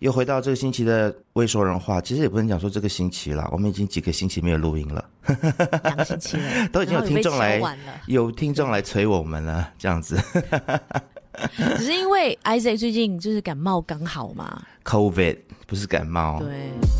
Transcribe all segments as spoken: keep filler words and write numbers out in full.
又回到这个星期的未说人话，其实也不能讲说这个星期啦，我们已经几个星期没有录音了， 两个星期了， 都已经有听众来有听众来催我们了，这样子。 只是因为 Isaac 最近就是感冒刚好嘛 ，COVID 不是感冒， 对。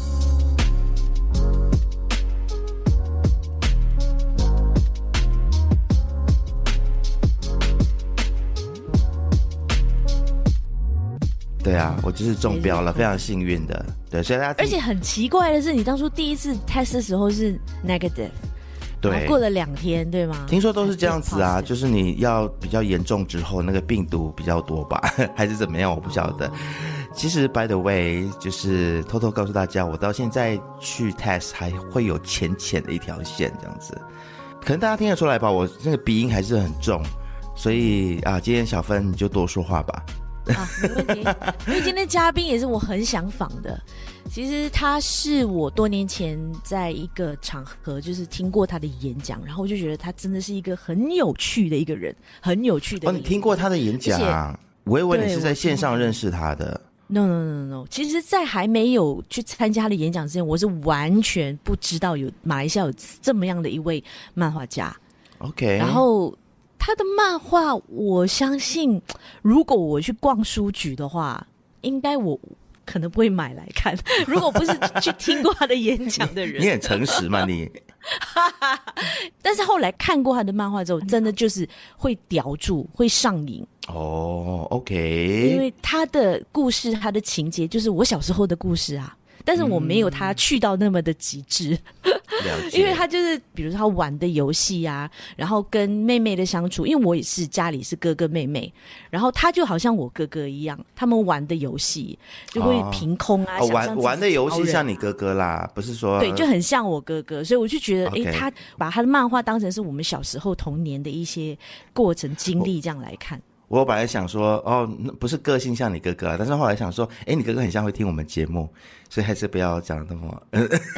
对啊，我就是中标了，非常幸运的。对，所以大家而且很奇怪的是，你当初第一次 test 的时候是 negative， 对， 过了两天，对吗？ 听说都是这样子啊，就是你要比较严重之后，那个病毒比较多吧，还是怎么样，我不晓得。其实 by the way， 就是偷偷告诉大家，我到现在去 test 还会有浅浅的一条线这样子，可能大家听得出来吧，我那个鼻音还是很重，所以啊，今天小芬你就多说话吧。 啊，没问题。因为今天嘉宾也是我很想访的，其实他是我多年前在一个场合就是听过他的演讲，然后我就觉得他真的是一个很有趣的一个人，很有趣的一个人。 哦，你听过他的演讲啊？我以为你是在线上认识他的。 No no no no， 其实在还没有去参加他的演讲之前，我是完全不知道有马来西亚有这么样的一位漫画家。 OK， 然后他的漫画，我相信如果我去逛书局的话，应该我可能不会买来看。如果不是去听过他的演讲的人， 你很诚实嘛你。 但是后来看过他的漫画之后，真的就是会叼住，会上瘾。 哦 ，OK， 因为他的故事，他的情节就是我小时候的故事啊。但是我没有他去到那么的极致， 了解。 因为他就是比如说他玩的游戏啊，然后跟妹妹的相处，因为我也是家里是哥哥妹妹，然后他就好像我哥哥一样，他们玩的游戏就会凭空啊， 哦、 想象自己是超人啊， 玩玩的游戏像你哥哥啦，不是说对，就很像我哥哥，所以我就觉得，哎、 okay 他把他的漫画当成是我们小时候童年的一些过程经历这样来看。 我本来想说，哦，不是个性像你哥哥啊，但是后来想说，哎，你哥哥很像会听我们节目，所以还是不要讲那么。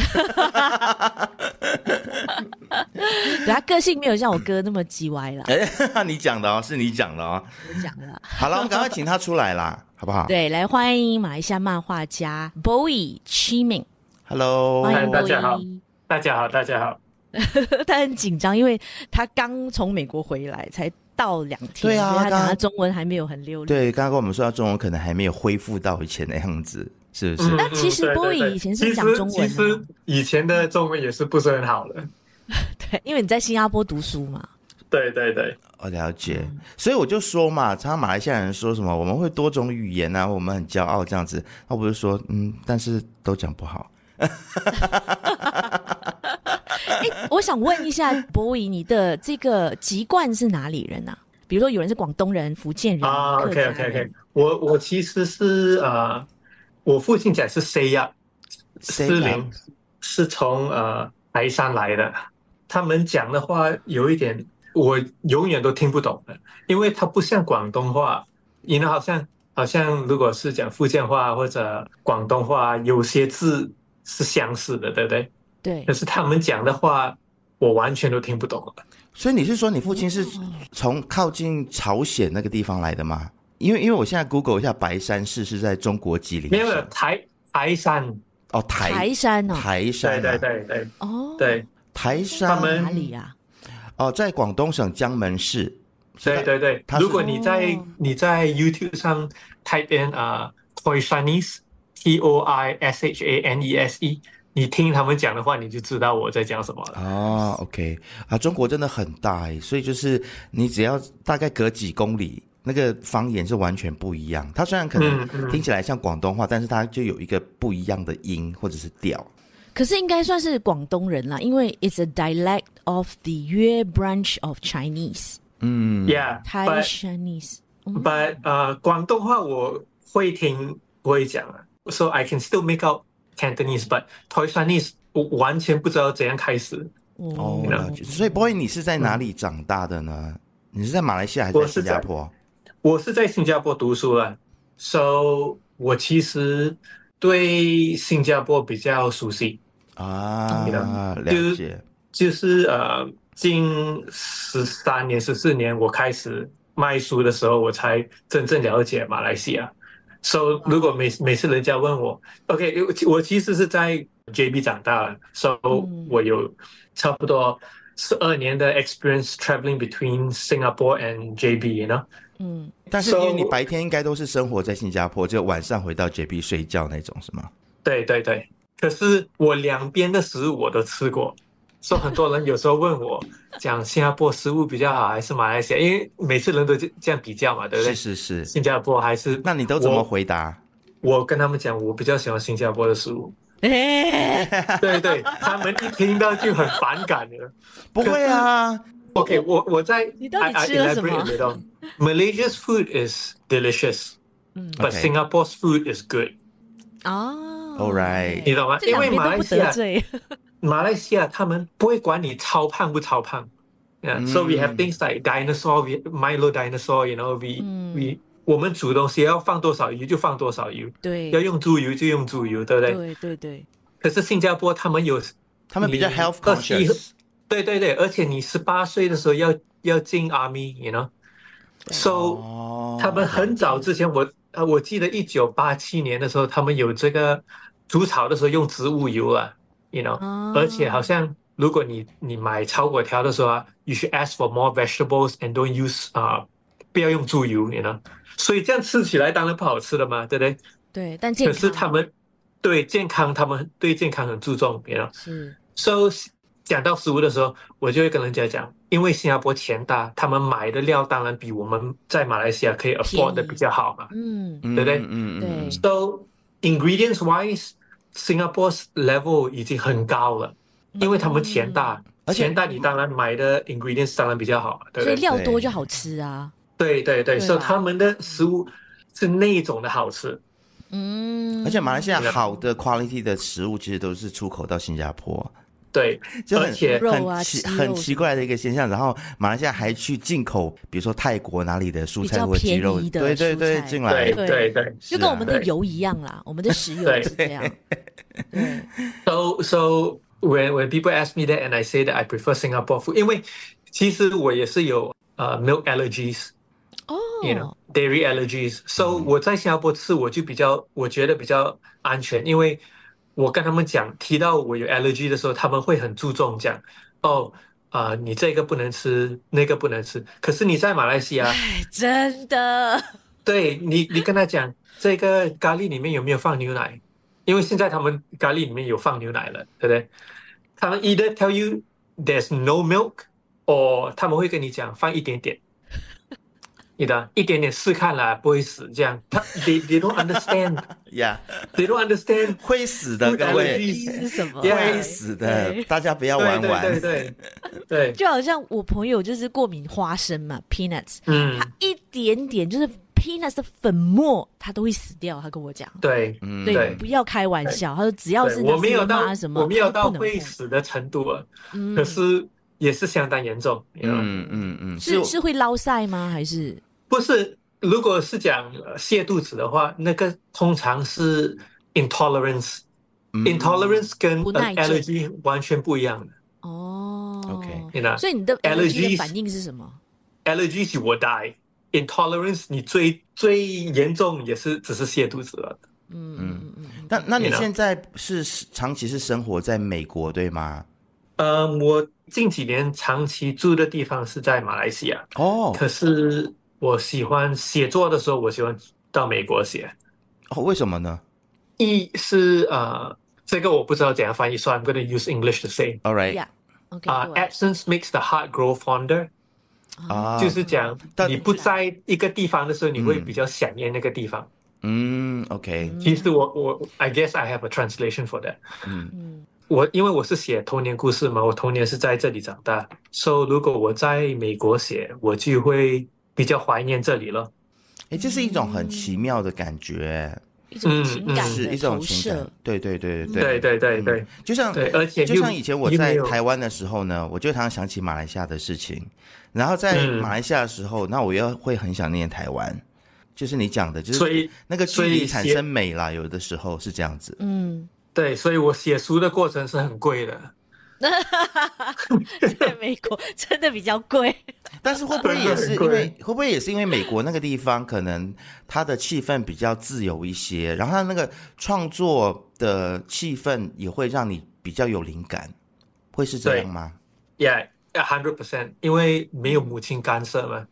对，他个性没有像我哥那么叽歪啦。 哎，你讲的哦，是你讲的哦， 我讲的。 好了，我们赶快请他出来啦，好不好？ 对，来欢迎马来西亚漫画家 Bowie Chee-Ming。Hello， 欢迎大家好，大家好，大家好。 他很紧张，因为他刚从美国回来，才到两天， 对啊， 他讲他中文还没有很溜利。 对，刚刚跟我们说他中文可能还没有恢复到以前的样子，是不是？ 那、嗯、其实 Bowie 以前是讲中文的， 其实以前的中文也是不是很好的。 对，因为你在新加坡读书嘛。 对对对， 我了解，所以我就说嘛，常常马来西亚人说什么我们会多种语言啊，我们很骄傲这样子，那我就说嗯，但是都讲不好。 欸、我想问一下Bowie，你的这个籍贯是哪里人啊？比如说有人是广东人、福建人啊、 客家人。 OK OK OK， 我我其实是呃，我父亲讲是 Saya 思玲，是从呃台山来的。他们讲的话有一点我永远都听不懂的，因为它不像广东话，因为好像好像如果是讲福建话或者广东话，有些字是相似的，对不对？ 对。 可是他们讲的话，我完全都听不懂了。 所以你是说你父亲是从靠近朝鲜那个地方来的吗？因为因为我现在 Google 一下，白山市是在中国吉林省。 没有台台山哦，台台山哦， 对台山、啊， 对对对， 哦， 对， 台山他们哪里啊？ 哦，在广东省江门市。 对对对，如果你在、哦、你在 YouTube 上 type in 啊、uh, Toisanese T O I S H A N E S E， 你听他们讲的话，你就知道我在讲什么了。 哦 ，OK 啊，中国真的很大诶，所以就是你只要大概隔几公里，那个方言是完全不一样。它虽然可能听起来像广东话，嗯嗯、但是它就有一个不一样的音或者是调。 可是应该算是广东人啦，因为 it's a dialect of the Yue branch of Chinese。 嗯 ，Yeah， Thai Chinese。But 呃，广东话我会听不会讲啊 ，so I can still make out Cantonese，but Thai Chinese 我完全不知道怎样开始。 哦，了解。所以 Boy， 你是在哪里长大的呢？嗯、你是在马来西亚还是在新加坡？ 我是在新加坡读书了 ，so 我其实对新加坡比较熟悉啊，了解。 就, 就是呃。近十三年、十四年，我开始卖书的时候，我才真正了解马来西亚。 So 如果每每次人家问我 ，OK， 我其实是在 J B 长大的 ，So、嗯、我有差不多十二年的 experience traveling between Singapore and J B，you know。 嗯， 但是因为你白天应该都是生活在新加坡，就晚上回到 J B 睡觉那种是吗？ 对对对，可是我两边的食物我都吃过。所以很多人有时候问我，讲新加坡食物比较好还是马来西亚？因为每次人都这样比较嘛，对不对？ 是是是。 新加坡还是…… 那你都怎么回答？ 我, 我跟他们讲，我比较喜欢新加坡的食物。对对，他们一听到就很反感的。 不会啊。 OK， 我我在你到底吃了什么 ？Malaysia's food is delicious，嗯 but okay. Singapore's food is good。 哦 ，All right， 你懂吗？因为马来西亚。马来西亚他们不会管你超胖不超胖 ，yeah. So we have things like dinosaur, Milo dinosaur, you know, we、嗯、we 我们煮东西要放多少油就放多少油， 对， 要用猪油就用猪油，对不对？ 对对对。 可是新加坡他们有， 他们比较 health conscious， 对对对，而且你十八岁的时候要要进 army，you know，so、哦、他们很早之前我呃我记得一九八七年的时候，他们有这个煮炒的时候用植物油啊。You know，、oh. 而且好像如果你你买炒粿条的时候啊 ，you should ask for more vegetables and don't use 啊、uh, ，不要用猪油 ，you know， 所以这样吃起来当然不好吃了嘛，对不对？ 对，但健康。 可是他们对健康，他们对健康很注重 ，you know。 是。 So 讲到食物的时候，我就会跟人家讲，因为新加坡钱大，他们买的料当然比我们在马来西亚可以 afford 的比较好嘛， 嗯， 对不对？ 嗯对。 So ingredients wise。Singapore's level 已经很高了，因为他们钱大， 嗯、 钱大你当然买的 ingredients 当然比较好，对不对？ 所以料多就好吃啊。 对对对，所以他们的食物是那种的好吃。 嗯， 而且马来西亚好的 quality 的食物其实都是出口到新加坡。 对， 就很而且很奇很奇怪的一个现象，然后马来西亚还去进口，比如说泰国哪里的蔬菜或鸡肉，对对对，进来， 对对对， 就跟我们的油一样啦，我们的食油是这样。对 ，so so when when people ask me that and I say that I prefer Singapore food， 因为其实我也是有呃、uh, milk allergies， 哦、 oh. ，you know dairy allergies，so、嗯、我在新加坡吃我就比较我觉得比较安全，因为。我跟他们讲，提到我有 allergy 的时候，他们会很注重讲，哦，啊、呃，你这个不能吃，那个不能吃。可是你在马来西亚， 真的， 对你，你跟他讲，这个咖喱里面有没有放牛奶？因为现在他们咖喱里面有放牛奶了，对不对？他们 either tell you there's no milk，or 他们会跟你讲放一点点。你的一点点试看啦，不会死这样。他 they they don't understand， yeah， they don't understand 会死的各位是什么？ 会死的，大家不要玩玩。 对对对对对， 就好像我朋友就是过敏花生嘛 ，peanuts， 嗯， 他一点点就是 peanuts 的粉末，他都会死掉。他跟我讲， 对， 嗯，对，不要开玩笑。他说只要是我没有到什么， 我没有到会死的程度啊，嗯、可是也是相当严重。 嗯嗯嗯， 是是会落腮吗？还是？ 不是，如果是讲泻肚子的话，那个通常是 intolerance，intolerance、嗯、intolerance 跟、uh, allergy 完全不一样的。 哦 ，OK， 所以你的 allergy 的反应是什么 ？allergy 是我 die，intolerance 你最最严重也是只是泻肚子了。 嗯嗯嗯。 那那你现在是长期是生活在美国对吗？ 呃，我近几年长期住的地方是在马来西亚。 哦， 可是。我喜欢写作的时候，我喜欢到美国写。 哦，为什么呢？ 一是呃，这个我不知道怎样翻译，所以 I'm going to use English to say. All right. Yeah. Okay. 啊、uh, ，absence makes the heart grow fonder. 啊， 就是讲你不在一个地方的时候，你会比较想念那个地方。 嗯 ，OK。 其实我我 I guess I have a translation for that. 嗯嗯。 我因为我是写童年故事嘛，我童年是在这里长大，所以如果我在美国写，我就会。比较怀念这里了， 哎，这是一种很奇妙的感觉， 一种情感是一种情感，对对对对对对对对， 就像对，而且就像以前我在台湾的时候呢，我就常常想起马来西亚的事情，然后在马来西亚的时候，那我又会很想念台湾，就是你讲的，就是那个距离产生美啦，有的时候是这样子， 嗯， 对，所以我写书的过程是很贵的。 在美国真的比较贵。 但是会不会也是因为会不会也是因为美国那个地方可能它的气氛比较自由一些，然后它那个创作的气氛也会让你比较有灵感，会是这样吗？ Yeah, one hundred percent， 因为没有母亲干涉嘛。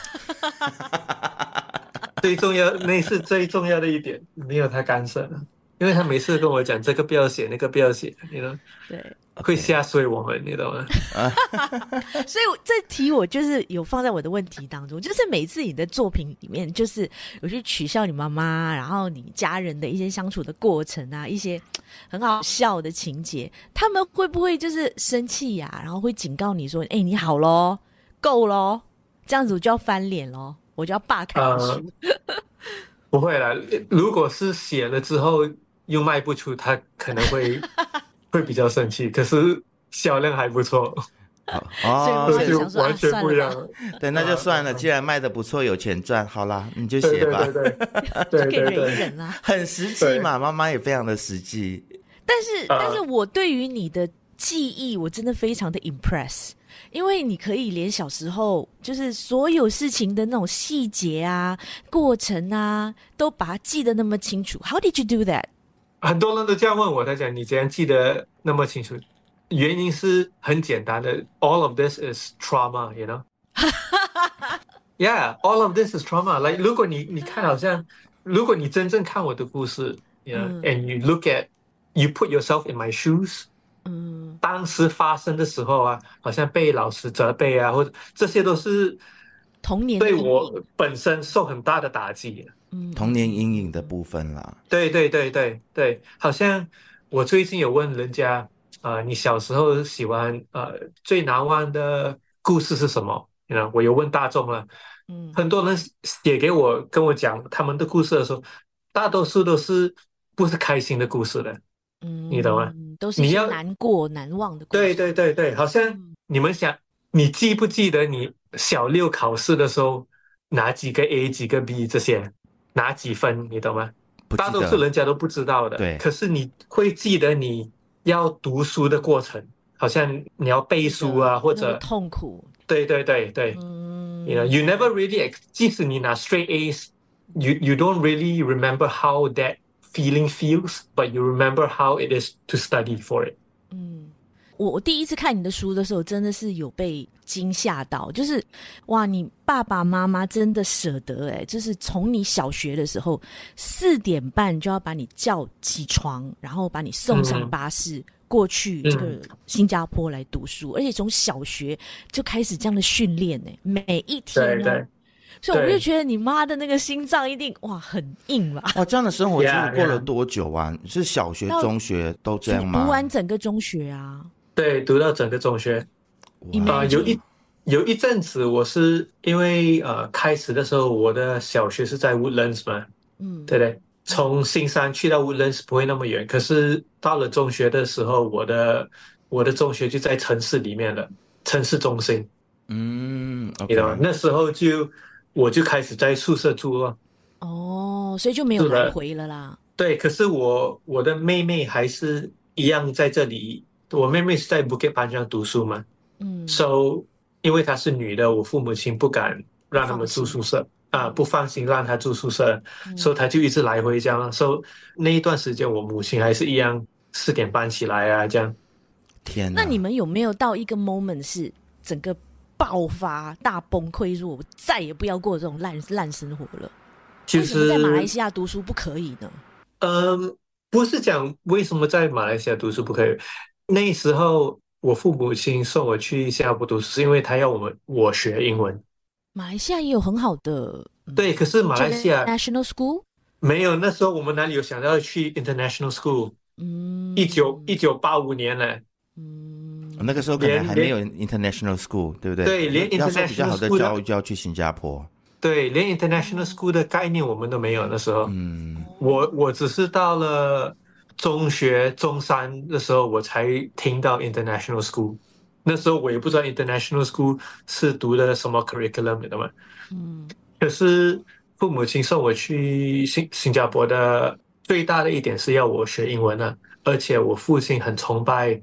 最重要，那是最重要的一点，没有他干涉，因为他每次跟我讲这个不要写，那个不要写，你知道， 对， 会吓碎我们，你懂吗？ 所以这题我就是有放在我的问题当中，就是每次你的作品里面，就是有去取笑你妈妈，然后你家人的一些相处的过程啊，一些很好笑的情节，他们会不会就是生气呀、啊？然后会警告你说：“哎、欸，你好咯，够咯，这样子我就要翻脸咯，我就要罢开你书。呃” 不会啦，如果是写了之后又卖不出，他可能会会比较生气。可是销量还不错。 哦， 所以我就完全不一样。 啊、 对，那就算了。既然卖的不错，有钱赚，好啦，你就写吧。 对对对对， 就可以忍一忍啦。 很实际嘛，妈妈也非常的实际。 但是，但是我对于你的记忆，我真的非常的 impress， 因为你可以连小时候就是所有事情的那种细节啊、过程啊，都把它记得那么清楚。How did you do that？ 很多人都这样问我，他讲你怎样记得那么清楚？原因是很简单的 ，all of this is trauma, you know? Yeah, all of this is trauma. Like 如果你你看好像，如果你真正看我的故事 ，you know,、嗯、and you look at, you put yourself in my shoes， 嗯，当时发生的时候啊，好像被老师责备啊，或者这些都是童年对我本身受很大的打击。 嗯，童年阴影的部分啦。 对对对对对，好像我最近有问人家。呃，你小时候喜欢呃最难忘的故事是什么？你知道，我有问大众了，嗯，很多人写给我跟我讲他们的故事的时候，大多数都是不是开心的故事的，嗯，你懂吗？ 都是一些难过难忘的故事。 对对对对，好像你们想，你记不记得你小六考试的时候拿几个 A 几个 B 这些拿几分？你懂吗？大多数人家都不知道的， 对， 可是你会记得你要读书的过程，好像你要背书啊，或者痛苦。 对对对对，嗯 you know, you never really, 即使你拿 straight A's, you you don't really remember how that feeling feels, but you remember how it is to study for it. 嗯，我我第一次看你的书的时候，真的是有被惊吓到，就是哇，你爸爸妈妈真的舍得哎、欸，就是从你小学的时候四点半就要把你叫起床，然后把你送上巴士、嗯、过去这个新加坡来读书，嗯、而且从小学就开始这样的训练哎，每一天呢。 对对， 所以我就觉得你妈的那个心脏一定哇很硬吧？ 哇，这样的生活其实过了多久啊？ yeah, yeah. 是小学、中学都这样吗？ 读完整个中学啊？ 对，读到整个中学。呃，有一有一阵子，我是因为呃开始的时候，我的小学是在 Woodlands 嘛，嗯，对不对？从新山去到 Woodlands 不会那么远，可是到了中学的时候，我的我的中学就在城市里面了，城市中心。 嗯， 你知道吗？那时候就我就开始在宿舍住了。 哦，所以就没有来回了啦。 对，可是我我的妹妹还是一样在这里。我妹妹是在 Bukit Panjang 读书嘛，嗯 ，so 因为她是女的，我父母亲不敢让他们住宿舍啊，不放心让她住宿舍，嗯、所以她就一直来回这样。所、so, 以那一段时间，我母亲还是一样四点半起来啊，这样。 天哪！ 那你们有没有到一个 moment 是整个爆发大崩溃，说我再也不要过这种烂烂生活了？ 就是为什么在马来西亚读书不可以呢？ 嗯，不是讲为什么在马来西亚读书不可以。那时候我父母亲送我去新加坡读书，是因为他要我们我学英文。 马来西亚也有很好的， 对，可是马来西亚 National School 没有。那时候我们哪里有想到去 International School？ 嗯，一九一九八五年呢。 嗯，那个时候可能还没有 International School， 对不对？ 对，连 International School 要受比较好的教育就要去新加坡。 对，连 International School 的概念我们都没有那时候。嗯，我我只是到了中学中三的时候，我才听到 International School。那时候我也不知道 International School 是读的什么 curriculum， 你懂吗？嗯。可是父母亲送我去新新加坡的最大的一点是要我学英文啊，而且我父亲很崇拜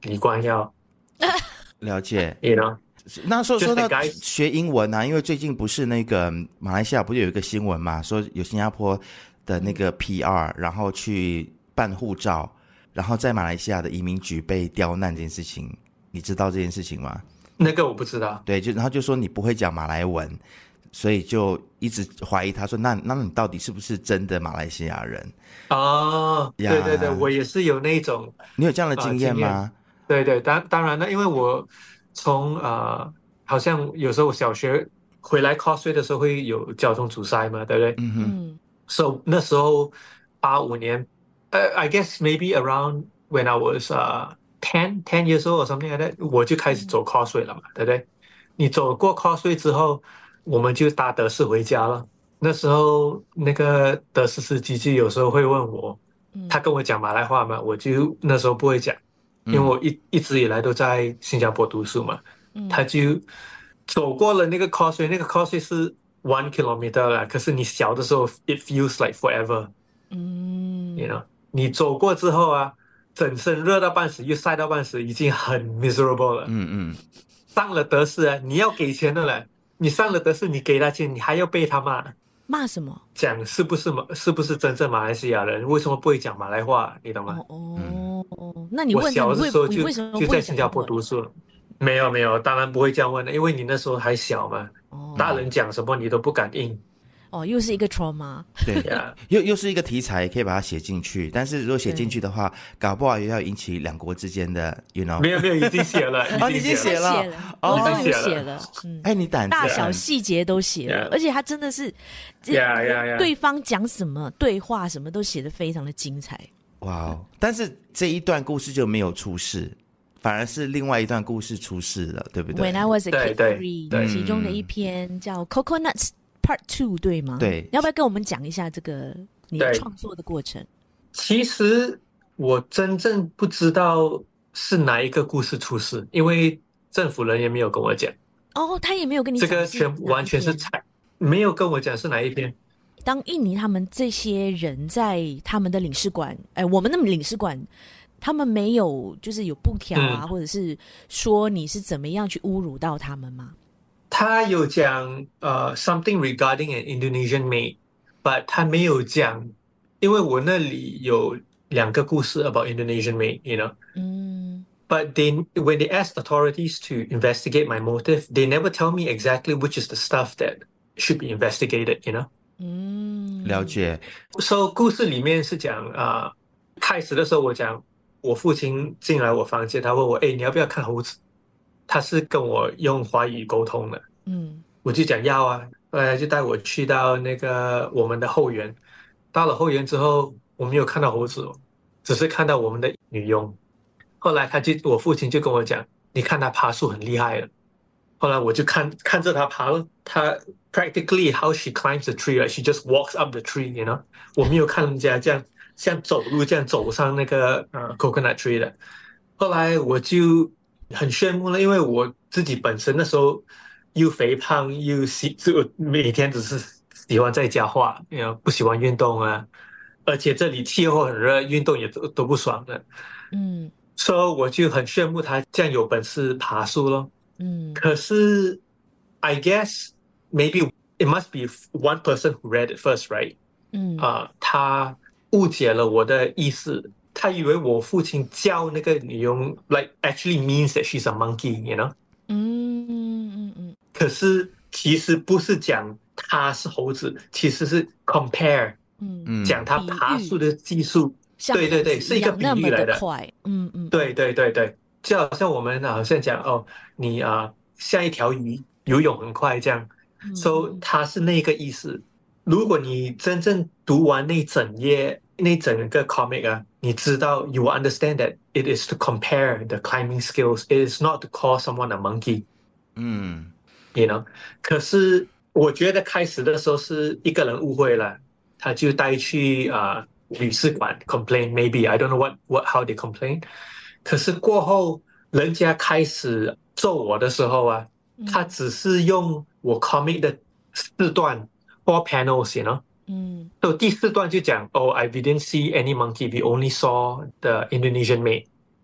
李光耀。 了解。 You know， 那说说到 Just a guy 学英文啊，因为最近不是那个马来西亚不是有一个新闻嘛，说有新加坡的那个 P R， 然后去办护照，然后在马来西亚的移民局被刁难这件事情，你知道这件事情吗？ 那个我不知道。 对，就然后就说你不会讲马来文，所以就一直怀疑他说，那那你到底是不是真的马来西亚人？ 哦， 呀对对对，我也是有那种。 你有这样的经验吗？ 呃、对对，当当然了，因为我从呃，好像有时候我小学回来 Causeway 的时候会有交通阻塞嘛，对不对？ 嗯哼。 So 那时候八五年，呃、uh, ，I guess maybe around when I was 呃、uh, ten ten years old or something like that， 我就开始走 Causeway 了嘛，对不对？你走过 Causeway 之后，我们就搭德士回家了。那时候那个德士司机就有时候会问我，他跟我讲马来话嘛，我就那时候不会讲，因为我一一直以来都在新加坡读书嘛。他就走过了那个 Causeway， 那个 Causeway 是 one kilometer 啦，可是你小的时候 it feels like forever。嗯 ，you know， 你走过之后啊，整身热到半死，又晒到半死，已经很 miserable 了。 嗯嗯。 上了德士啊，你要给钱的了。你上了德士，你给他钱，你还要被他骂。 骂什么？ 讲是不是马是不是真正马来西亚人？为什么不会讲马来话？你懂吗？ 哦哦，那你问他， 我小的时候就你为什么不就会在新加坡读书了。没有没有，当然不会这样问的，因为你那时候还小嘛。哦、大人讲什么你都不敢应。 哦，又是一个 trauma。 对呀，又又是一个题材，可以把它写进去。但是如果写进去的话，搞不好也要引起两国之间的 ，you know。 没有没有，已经写了， 哦，已经写了， 哦， 已经写了。嗯， 哎，你胆子大小细节都写了，而且他真的是，对方讲什么对话什么都写得非常的精彩。 哇！但是这一段故事就没有出事。反而是另外一段故事出事了，对不对 ？When I was a kid three， 其中的一篇叫 Coconuts Part Two， 对吗？ 对， 你要不要跟我们讲一下这个你创作的过程？ 其实我真正不知道是哪一个故事出事，因为政府人也没有跟我讲。 哦，他也没有跟你讲， 这个全完全是猜，没有跟我讲是哪一篇。 当印尼他们这些人在他们的领事馆，哎，我们的领事馆。他们没有就是有布条啊、嗯、或者是说你是怎么样去侮辱到他们吗？ 他有讲呃、uh, something regarding an Indonesian maid， but 他没有讲，因为我那里有两个故事 about Indonesian maid, you know。嗯。But they when they asked authorities to investigate my motive, they never tell me exactly which is the stuff that should be investigated, you know。 嗯， 了解。 So 故事里面是讲啊、呃，开始的时候我讲。我父亲进来我房间，他问我：“哎，你要不要看猴子？”他是跟我用华语沟通的，嗯，我就讲要啊，后来就带我去到那个我们的后园。到了后园之后，我没有看到猴子，只是看到我们的女佣。后来他就，我父亲就跟我讲：“你看他爬树很厉害了。”后来我就看看着他爬了，他 practically how she climbs the tree, right? She just walks up the tree, you know？ 我没有看人家这样。像走路这样走上那个呃 coconut tree 的，后来我就很羡慕了，因为我自己本身那时候又肥胖又喜，就每天只是喜欢在家画，不喜欢运动啊，而且这里气候很热，运动也都都不爽的，嗯，所以我就很羡慕他这样有本事爬树咯，嗯，可是 I guess maybe it must be one person who read it first, right？ 嗯，啊、呃，他。误解了我的意思，他以为我父亲叫那个女佣 like actually means that she's a monkey, you know？ 嗯嗯嗯。可是其实不是讲他是猴子，其实是 compare， 嗯，讲他爬树的技术，对对对，是一个比喻来的。嗯嗯。对对对对，就好像我们好像讲哦，你啊、呃、像一条鱼游泳很快这样，嗯、，so 他是那个意思。如果你真正读完那整页。那整个 comic 啊，你知道 you will understand that it is to compare the climbing skills. It is not to call someone a monkey. 嗯 you know. 可是我觉得开始的时候是一个人误会了，他就带去啊、呃、领事馆 complain. Maybe I don't know what what how they complain. 可是过后人家开始揍我的时候啊，他只是用我 comic 的四段 four panels, you know.嗯，所以第四段就讲哦 ，I didn't see any monkey, we only saw the Indonesian maid。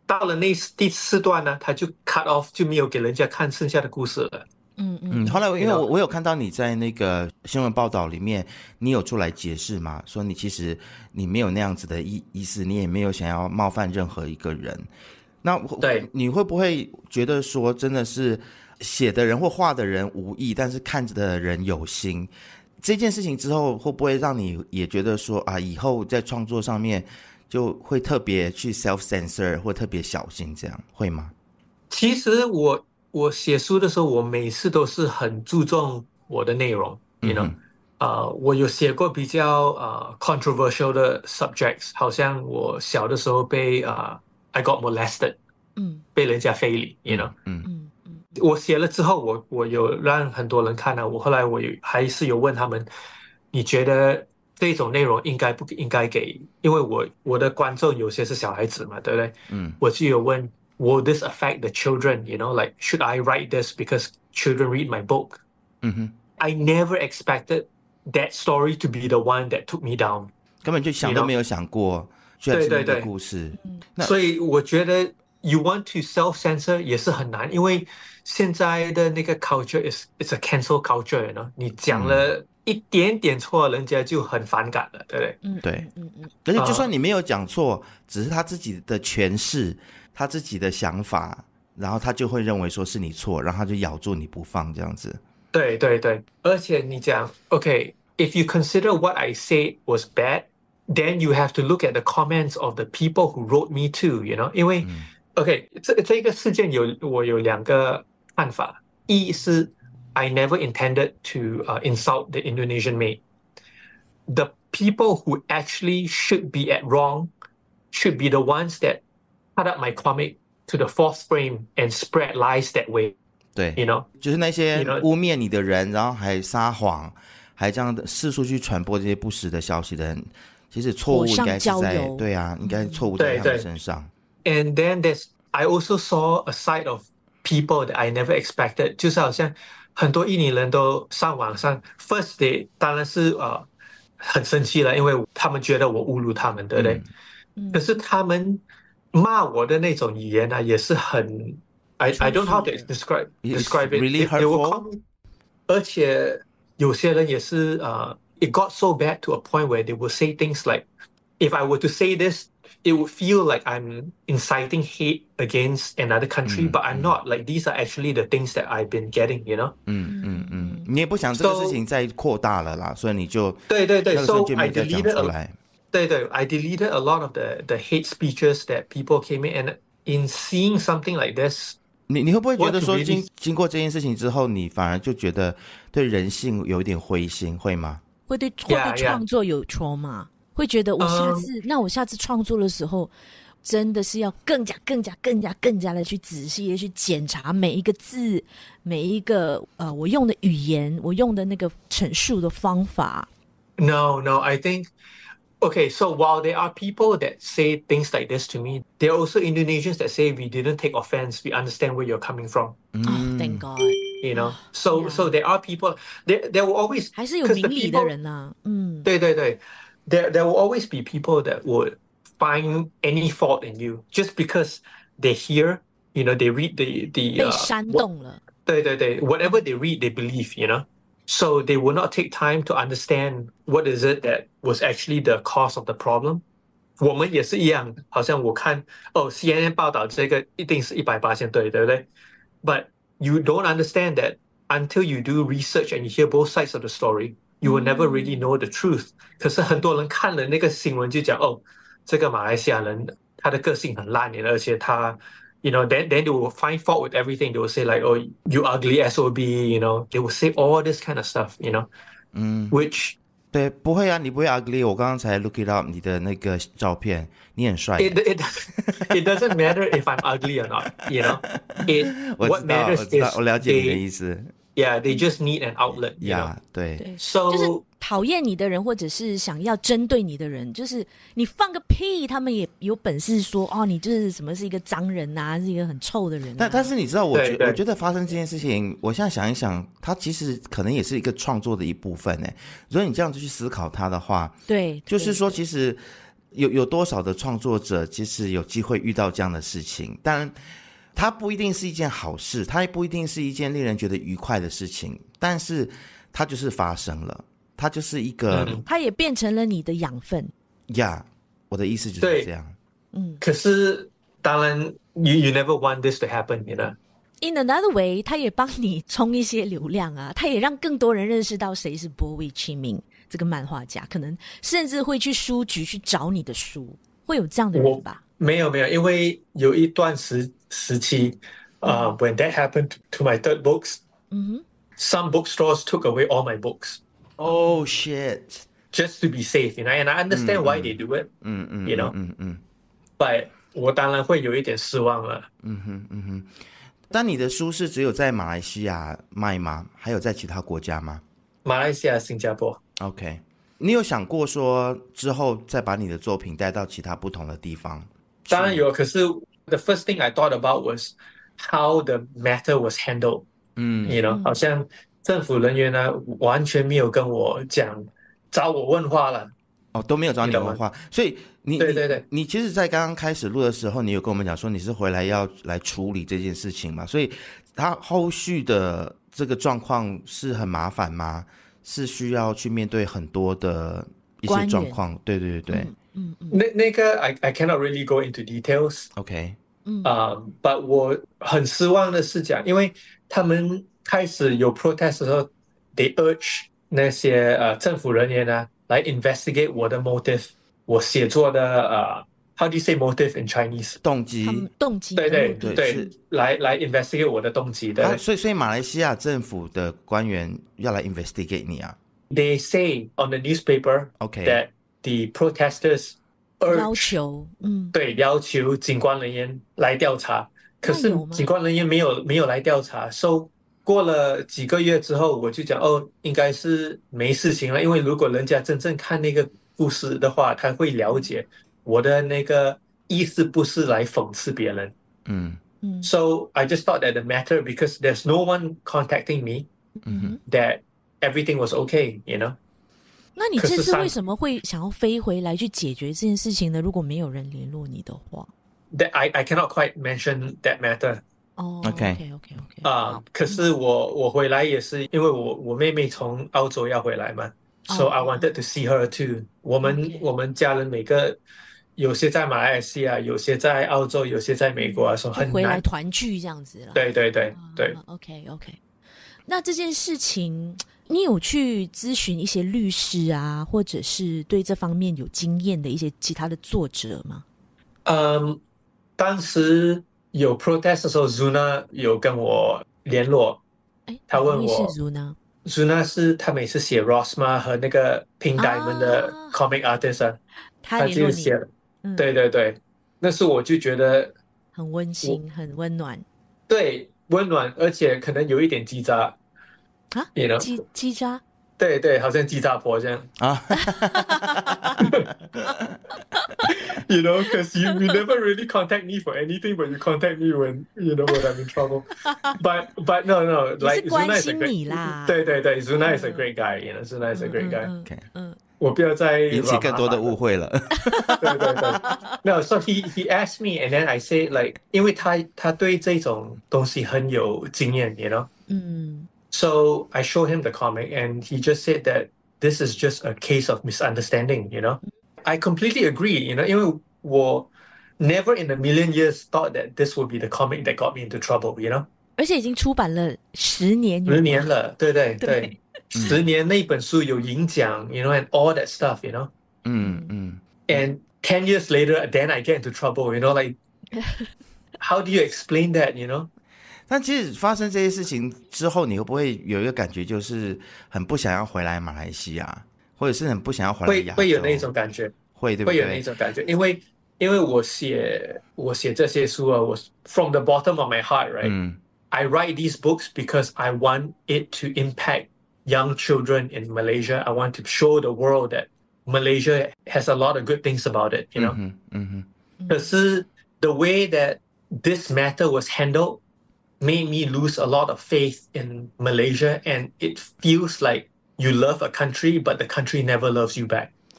到了那第四段呢，他就 cut off， 就没有给人家看剩下的故事了。 嗯嗯，后来因为我我有看到你在那个新闻报道里面，你有出来解释嘛，说你其实你没有那样子的意意思，你也没有想要冒犯任何一个人。那对， 你会不会觉得说，真的是写的人或画的人无意，但是看着的人有心？这件事情之后，会不会让你也觉得说啊，以后在创作上面就会特别去 self censor 或特别小心，这样会吗？ 其实我。我写书的时候，我每次都是很注重我的内容 ，you know， 呃、uh, 我有写过比较呃、uh, controversial 的 subjects， 好像我小的时候被呃、uh, I got molested， 嗯，被人家非礼 ，you know， 嗯嗯嗯，我写了之后，我我有让很多人看了，我后来我有还是有问他们，你觉得这种内容应该不应该给？因为我我的观众有些是小孩子嘛，对不对？嗯，我就有问。Will this affect the children? You know, like, should I write this because children read my book? Mm-hmm. I never expected that story to be the one that took me down. 根本就想都没有想过，居然是那个故事。 所以我觉得 you want to self-censor 也是很难，因为现在的那个 culture is it's a cancel culture， you know? 你讲了一点点错，人家就很反感了，对不对？ 嗯，对，嗯嗯。而且就算你没有讲错，只是他自己的诠释。他自己的想法，然后他就会认为说是你错，然后他就咬住你不放这样子。 对对对，而且你讲 OK， if you consider what I said was bad, then you have to look at the comments of the people who wrote me too, you know？ 因为、嗯、OK， 这这个事件有我有两个看法，一是 I never intended to、uh, insult the Indonesian maid. The people who actually should be at wrong should be the ones that cut up my comic to the fourth frame and spread lies that way. 对 you know? 就是那些污蔑你的人，然后还撒谎，还这样的四处去传播这些不实的消息的人，其实错误应该是在对啊，应该错误在他们身上。 And then there's I also saw a side of people that I never expected， 就是好像很多印尼人都上网上 ，first day 当然是呃很生气了，因为他们觉得我侮辱他们，对不对？嗯、可是他们骂我的那种语言呢、啊，也是很 I I don't know how to describe describe it. Really hurtful. 而且有些人也是呃、uh, it got so bad to a point where they will say things like, if I were to say this, it would feel like I'm inciting hate against another country, mm, but I'm mm. not. Like these are actually the things that I've been getting, you know. 嗯嗯嗯，你也不想这个事情再扩大了啦， so, 所以你就对对对 ，so I deleted a, 对对 I deleted a lot of the the hate speeches that people came in, and in seeing something like this. 你你会不会觉得说经经过这件事情之后，你反而就觉得对人性有一点灰心，会吗？ 会对会对创作有 trauma， 会觉得我下次、um, 那我下次创作的时候，真的是要更加更加更加更加的去仔细的去检查每一个字，每一个呃我用的语言，我用的那个陈述的方法。 No, no, I think. Okay, so while there are people that say things like this to me, there are also Indonesians that say we didn't take offense. We understand where you're coming from. Oh, thank God. You know, so yeah. so there are people. There there will always 还是有明理的人啊。嗯， 对对对 there there will always be people that would find any fault in you just because they hear, you know, they read the the 被煽动了。 对对对 whatever they read, they believe, you know. So they will not take time to understand what is it that was actually the cause of the problem. 我们也是一样，好像我看哦 C N N 报道这个一定是一百八千对，对不对？ But you don't understand that until you do research and you hear both sides of the story, you will never really know the truth. 可是很多人看了那个新闻就讲哦，这个马来西亚人他的个性很烂，而且他。You know, then then they will find fault with everything. They will say like, "Oh, you ugly S O B." You know, they will say all this kind of stuff. You know, 嗯 which 对，不会啊，你不会 ugly。我刚刚才 look it up 你的那个照片，你很帅。 It it it doesn't matter if I'm ugly or not. You know, it what matters is 我了解你的意思。 Yeah, they just need an outlet. Yeah, 对。 So 就是讨厌你的人，或者是想要针对你的人，就是你放个屁，他们也有本事说哦，你就是什么是一个脏人啊，是一个很臭的人、啊。 但但是你知道，我觉我觉得发生这件事情，我现在想一想，它其实可能也是一个创作的一部分诶。如果你这样子去思考它的话， 对， 就是说，其实有有多少的创作者其实有机会遇到这样的事情？当然，它不一定是一件好事，它也不一定是一件令人觉得愉快的事情，但是它就是发生了，它就是一个， 嗯、它也变成了你的养分。 呀、yeah, ，我的意思就是这样。 嗯，可是当然 ，you you never want this to happen， you know。In another way， 它也帮你冲一些流量啊，它也让更多人认识到谁是波维齐明这个漫画家，可能甚至会去书局去找你的书，会有这样的人吧？ 没有没有，因为有一段时时期，啊、uh, ，when that happened to, to my third books， 嗯 some bookstores took away all my books. Oh shit! Just to be safe, you know, and I understand、嗯、why they do it. 嗯嗯 you know, 嗯嗯 but 我当然会有一点失望了。 嗯哼嗯哼。但你的书是只有在马来西亚卖吗？还有在其他国家吗？ 马来西亚、新加坡。 OK， 你有想过说之后再把你的作品带到其他不同的地方？ 当然有，可是 the first thing I thought about was how the matter was handled. 嗯 ，you know，、嗯、好像政府人员呢完全没有跟我讲，找我问话了。 哦，都没有找你问话，所以你对对对， 你, 你其实，在刚刚开始录的时候，你有跟我们讲说你是回来要来处理这件事情嘛？所以他后续的这个状况是很麻烦吗？是需要去面对很多的一些状况？对对对对， 嗯嗯，那那个 I I cannot really go into details。OK， 嗯啊、uh, ，but 我很失望的是讲，因为他们开始有 protest 的时候 ，they urge 那些呃政府人员呢。来 investigate 我的 motive， 我写作的呃、uh, ，how do you say motive in Chinese？ 动机， 动机， 对对 对, 对，来来 investigate 我的动机的、 啊。所以所以马来西亚政府的官员要来 investigate 你啊 ？They say on the newspaper，OK，、okay, that the protesters urge 要求，嗯， 对，要求警官人员来调查，可是警官人员没有没有来调查 ，so。过了几个月之后，我就讲哦，应该是没事情了，因为如果人家真正看那个故事的话，他会了解我的那个意思不是来讽刺别人。嗯嗯。So I just thought that the matter because there's no one contacting me, 嗯 that everything was okay, you know. 那你这次为什么会想要飞回来去解决这件事情呢？如果没有人联络你的话 ，That I I cannot quite mention that matter. 哦、oh, ，OK OK OK 啊、uh, 可是我我回来也是因为我我妹妹从澳洲要回来嘛、oh, ，so I wanted to see her too。我们、okay. 我们家人每个有些在马来西亚，有些在澳洲，有些在美国啊，说很难回来团聚这样子啦。 对对对对、 uh, ，OK OK。那这件事情，你有去咨询一些律师啊，或者是对这方面有经验的一些其他的作者吗？ 嗯，当时。有 protest 的时候 ，Zuna 有跟我联络，他问我 Zuna Zuna 是他每次写 Rosma 和那个 Pink Diamond 的 comic artist 啊， 他就写了、嗯，对对对，那时我就觉得很温馨，很温暖， 对，温暖，而且可能有一点叽喳啊， you know? 叽叽喳， 对对，好像叽喳婆这样啊。You know, because you, you never really contact me for anything, but you contact me when, you know, when I'm in trouble. But, but no, no, like, Zuna is a great, 对对对 Zuna is a great guy, you know, Zuna is a great guy. Okay. 我不要再引起更多的误会了。 对对对 No, so he, he asked me, and then I say, like, 因为他他对这种东西很有经验 you know? 嗯 So I showed him the comic, and he just said that this is just a case of misunderstanding, you know? I completely agree, you know, 因为我 never in a million years thought that this would be the comic that got me into trouble, you know? 而且已经出版了十年， 十年了，对对对，十年那本书有影奖 you know, and all that stuff, you know? 嗯嗯 And ten years later, then I get into trouble, you know, like, how do you explain that, you know? 但其实发生这些事情之后，你会不会有一个感觉，就是很不想要回来马来西亚？或者是很不想要回来亚洲， 会会有那种感觉， 会对不对？ 会有那种感觉，因为因为我写我写这些书啊，我 from the bottom of my heart, right? 嗯 I write these books because I want it to impact young children in Malaysia. I want to show the world that Malaysia has a lot of good things about it, you know? 嗯嗯嗯。可是 the way that this matter was handled made me lose a lot of faith in Malaysia, and it feels like you love a country, but the country never loves you back.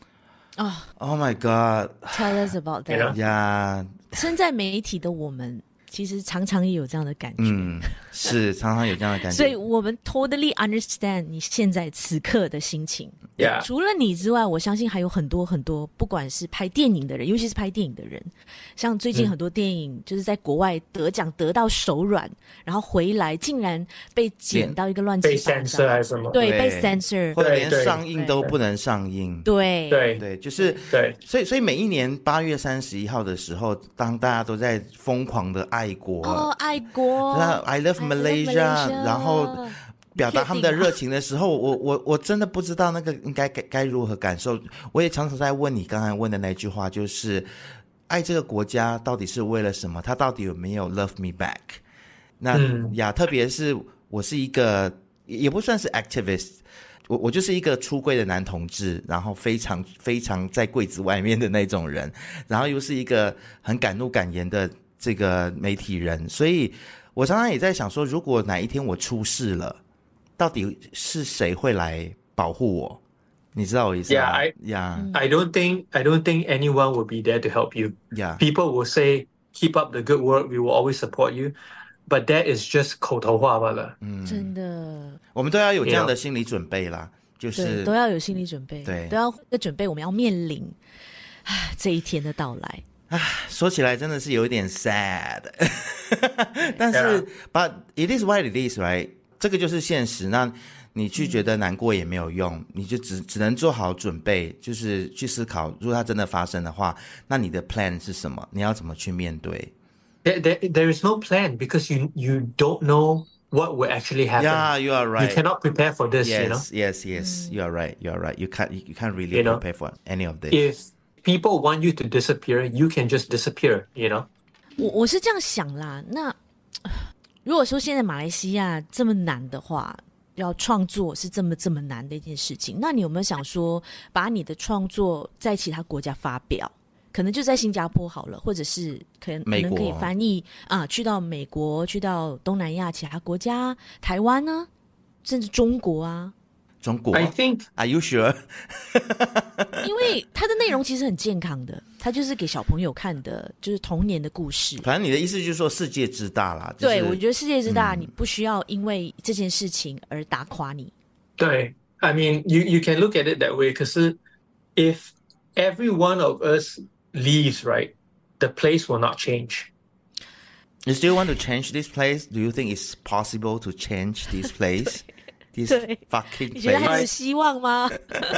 哦、 Oh my God. Tell us about that. You know? Yeah. 身在媒体的我们其实常常也有这样的感觉， 嗯，是常常有这样的感觉， 所以我们 totally understand 你现在此刻的心情。 Yeah. 除了你之外，我相信还有很多很多，不管是拍电影的人，尤其是拍电影的人，像最近很多电影就是在国外得奖得到手软，然后回来竟然被剪到一个乱七被八糟， censor 还是什么？ 对， 对被 censor， 或者连对上映都不能上映。 对对对，就是对， 所以所以每一年八月三十一号的时候，当大家都在疯狂的爱国， 哦，爱国， 那 I love Malaysia， 然后表达他们的热情的时候，我我我真的不知道那个应该该该如何感受。我也常常在问你刚才问的那句话，就是爱这个国家到底是为了什么？他到底有没有 love me back？ 那、嗯、呀，特别是我是一个也不算是 activist。我我就是一个出柜的男同志，然后非常非常在柜子外面的那种人，然后又是一个很敢怒敢言的这个媒体人，所以我常常也在想说，如果哪一天我出事了，到底是谁会来保护我？你知道我意思吗 Yeah, I, yeah. I don't think I don't think anyone will be there to help you. Yeah. People will say, "Keep up the good work. We will always support you." But that is just 口头话罢了。 嗯， 真的， 我们都要有这样的心理准备啦，就是都要有心理准备， 对， 都要准备我们要面临这一天的到来。 说起来真的是有一点 sad， 但是 but it is what it is, right？ 这个就是现实。那你去觉得难过也没有用，嗯、你就只只能做好准备，就是去思考，如果它真的发生的话，那你的 plan 是什么？你要怎么去面对？ There, there, there is no plan because you you don't know what will actually happen. Yeah, you are right. You cannot prepare for this. Yes, you know. yes, yes. You are right. You are right. You can't you can't really you know, prepare for any of this. If people want you to disappear, you can just disappear. You know. 我我是这样想啦。那如果说现在马来西亚这么难的话，要创作是这么这么难的一件事情，那你有没有想说，把你的创作在其他国家发表？可能就在新加坡好了，或者是可能可能可以翻译啊，去到美国，去到东南亚其他国家，台湾呢，甚至中国啊。 中国 I think Are you sure？ 因为它的内容其实很健康的，它就是给小朋友看的，就是童年的故事。 反正你的意思就是说世界之大啦。就是、 对，我觉得世界之大、 嗯， 你不需要因为这件事情而打垮你。 对 I mean, you you can look at it that way. 可是 if every one of us leaves, right, the place will not change. You still want to change this place? Do you think it's possible to change this place? This fucking 你觉得还有 place? 希望吗？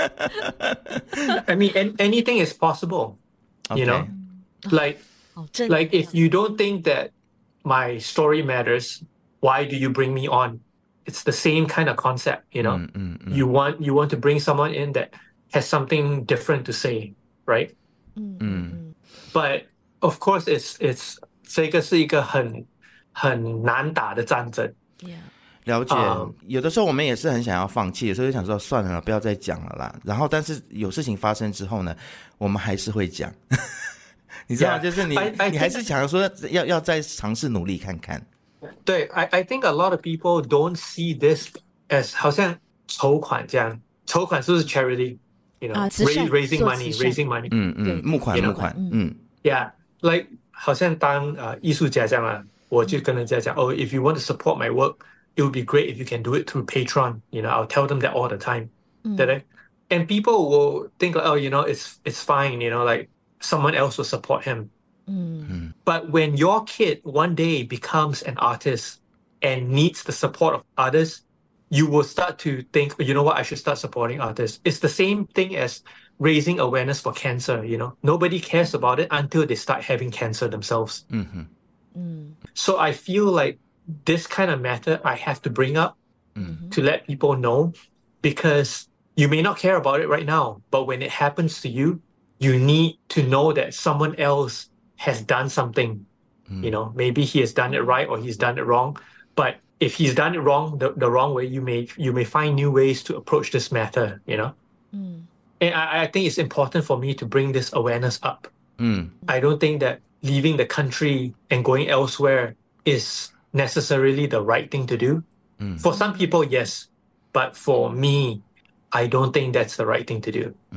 I mean, an, anything is possible. You know, like 好正 like if you don't think that my story matters, why do you bring me on? It's the same kind of concept. You know, 嗯嗯嗯 you want you want to bring someone in that has something different to say, right? 嗯嗯 But of course, it's it's 这个是一个很很难打的战争。 Yeah. 了解、 啊有的时候我们也是很想要放弃，有时候就想说算了，不要再讲了啦。然后，但是有事情发生之后呢，我们还是会讲。你知道 Yeah, 就是你 I- I 你还是想说要要再尝试努力看看。 对 I I think a lot of people don't see this as 好像筹款这样，筹款是不是 charity? You know, 啊，慈善， raise- raising 做 money, 慈善。 raising money. 嗯对嗯，募款对募款，嗯 Yeah, like 好像当呃艺术家这样啊，我就跟人家讲，哦 if you want to support my work, it would be great if you can do it through Patreon. You know, I'll tell them that all the time. 对不对 And people will think, like, oh, you know, it's it's fine. You know, like someone else will support him. 嗯 But when your kid one day becomes an artist and needs the support of others, you will start to think, you know what, I should start supporting artists. It's the same thing as raising awareness for cancer, you know. Nobody cares about it until they start having cancer themselves. 嗯哼嗯 So I feel like this kind of matter I have to bring up 嗯 to let people know, because you may not care about it right now, but when it happens to you, you need to know that someone else has done something. You know, maybe he has done it right or he's done it wrong. But if he's done it wrong, the, the wrong way, you may you may find new ways to approach this matter, you know? 嗯 And I, I think it's important for me to bring this awareness up. 嗯 I don't think that leaving the country and going elsewhere is necessarily the right thing to do. Mm. For some people, yes. But for me, I don't think that's the right thing to do. 嗯，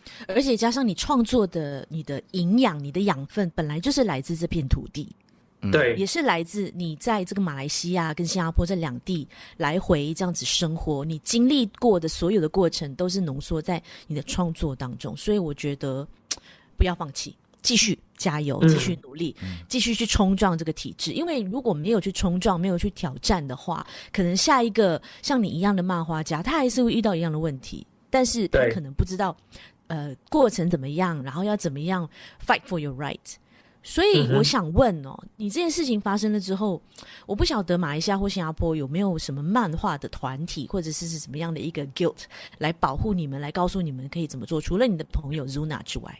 而且加上你创作的你的营养你的养分本来就是来自这片土地， 对， 也是来自你在这个马来西亚跟新加坡这两地来回这样子生活，你经历过的所有的过程都是浓缩在你的创作当中，所以我觉得不要放弃，继续加油，继续努力，嗯、继续去冲撞这个体制。因为如果没有去冲撞，没有去挑战的话，可能下一个像你一样的漫画家，他还是会遇到一样的问题，但是他可能不知道呃过程怎么样，然后要怎么样 fight for your right。所以我想问哦，嗯、你这件事情发生了之后，我不晓得马来西亚或新加坡有没有什么漫画的团体，或者是是什么样的一个 guild 来保护你们，来告诉你们可以怎么做，除了你的朋友 Zuna 之外。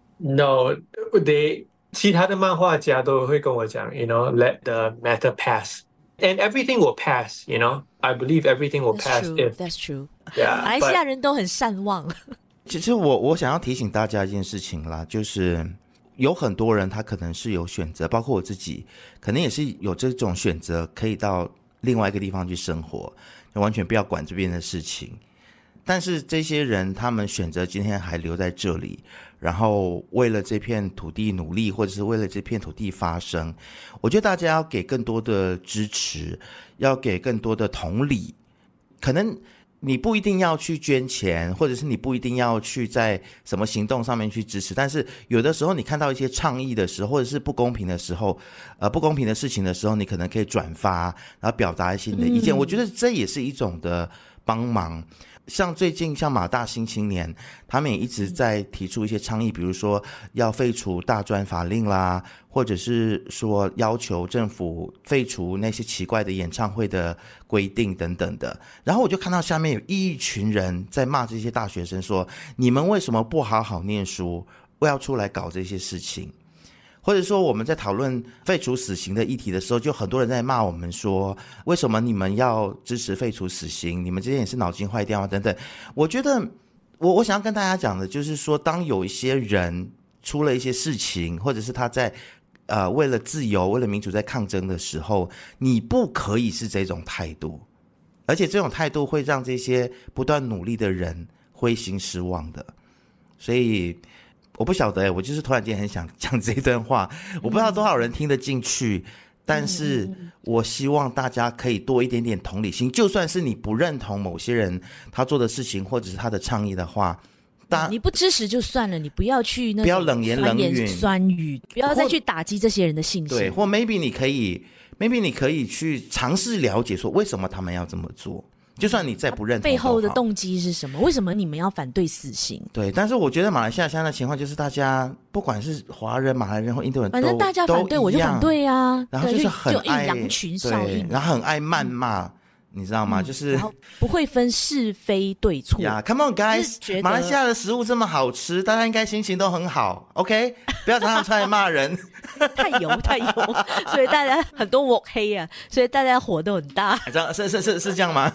No, they 其他的漫画家都会跟我讲 you know, let the matter pass. And everything will pass, you know. I believe everything will That's pass. True, if, that's true. Yeah, 马来西亚人都很善忘。 其实我我想要提醒大家一件事情啦，就是有很多人他可能是有选择，包括我自己，可能也是有这种选择，可以到另外一个地方去生活，完全不要管这边的事情。但是这些人他们选择今天还留在这里，然后为了这片土地努力，或者是为了这片土地发声，我觉得大家要给更多的支持，要给更多的同理。可能你不一定要去捐钱，或者是你不一定要去在什么行动上面去支持，但是有的时候你看到一些倡议的时候，或者是不公平的时候，呃，不公平的事情的时候，你可能可以转发，然后表达一些你的意见。嗯、我觉得这也是一种的帮忙。像最近像马大新青年，他们也一直在提出一些倡议，比如说要废除大专法令啦，或者是说要求政府废除那些奇怪的演唱会的规定等等的。然后我就看到下面有一群人在骂这些大学生说，你们为什么不好好念书，我要出来搞这些事情。或者说我们在讨论废除死刑的议题的时候，就很多人在骂我们说，为什么你们要支持废除死刑，你们这些也是脑筋坏掉啊等等。我觉得我我想要跟大家讲的就是说，当有一些人出了一些事情，或者是他在呃为了自由为了民主在抗争的时候，你不可以是这种态度，而且这种态度会让这些不断努力的人灰心失望的。所以我不晓得、欸、我就是突然间很想讲这一段话，我不知道多少人听得进去、嗯、但是我希望大家可以多一点点同理心，就算是你不认同某些人他做的事情或者是他的倡议的话， 你不支持就算了，你不要去那种不要冷言冷语酸语，不要再去打击这些人的信心。 对，或 maybe 你可以 maybe 你可以去尝试了解说为什么他们要这么做，就算你再不认同背后的动机是什么，为什么你们要反对死刑。 对，但是我觉得马来西亚现在的情况就是大家不管是华人马来人或印度人， 反正大家反对我就反对啊， 然后就是很爱羊群效应， 然后很爱谩骂、嗯你知道吗、嗯、就是然后不会分是非对错。 呀、yeah, Come on guys， 马来西亚的食物这么好吃，大家应该心情都很好 OK， 不要常常出来骂人太油太油，所以大家很多我黑啊，所以大家火都很大。 是是是是这样吗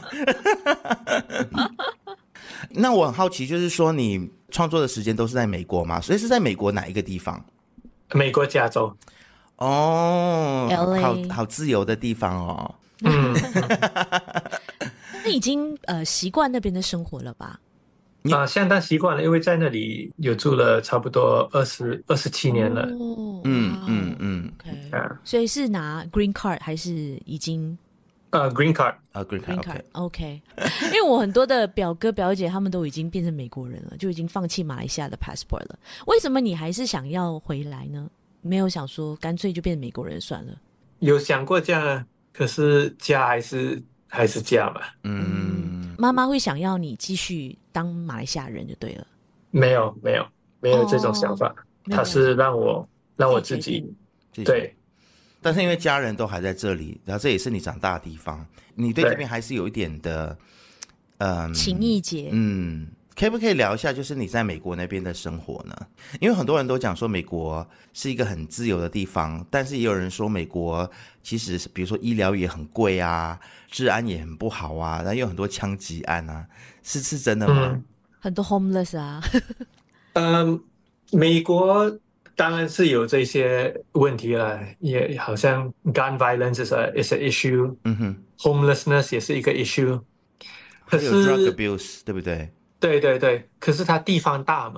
那我很好奇，就是说你创作的时间都是在美国吗？所以是在美国哪一个地方？ 美国加州。 哦、oh, 好好自由的地方哦。 嗯， 那已经呃习惯那边的生活了吧？ 啊、呃，相当习惯了，因为在那里有住了差不多二十二十七年了。 哦， 嗯嗯嗯 ，OK，、啊、所以是拿 green card 还是已经？ 呃、uh, ，green card， 啊、uh, ，green card，OK，、 okay. okay. 因为我很多的表哥表姐他们都已经变成美国人了，就已经放弃马来西亚的 passport 了。为什么你还是想要回来呢？没有想说干脆就变美国人算了？ 有想过这样。可是家还是还是家嘛。 嗯，妈妈会想要你继续当马来西亚人就对了。 没有没有没有这种想法，他、哦、是让我让我自己对。 但是因为家人都还在这里，然后这也是你长大的地方，你对这边还是有一点的嗯情意结。 嗯，可不可以聊一下就是你在美国那边的生活呢？因为很多人都讲说美国是一个很自由的地方，但是也有人说美国其实比如说医疗也很贵啊，治安也很不好啊，然后有很多枪击案啊，是是真的吗？ 嗯、很多 homeless 啊。 嗯，美国当然是有这些问题了，也好像 gun violence is a is an issue， 嗯哼 ，homelessness 也是一个 issue， 可是还有 drug abuse 对不对？ 对对对，可是它地方大嘛，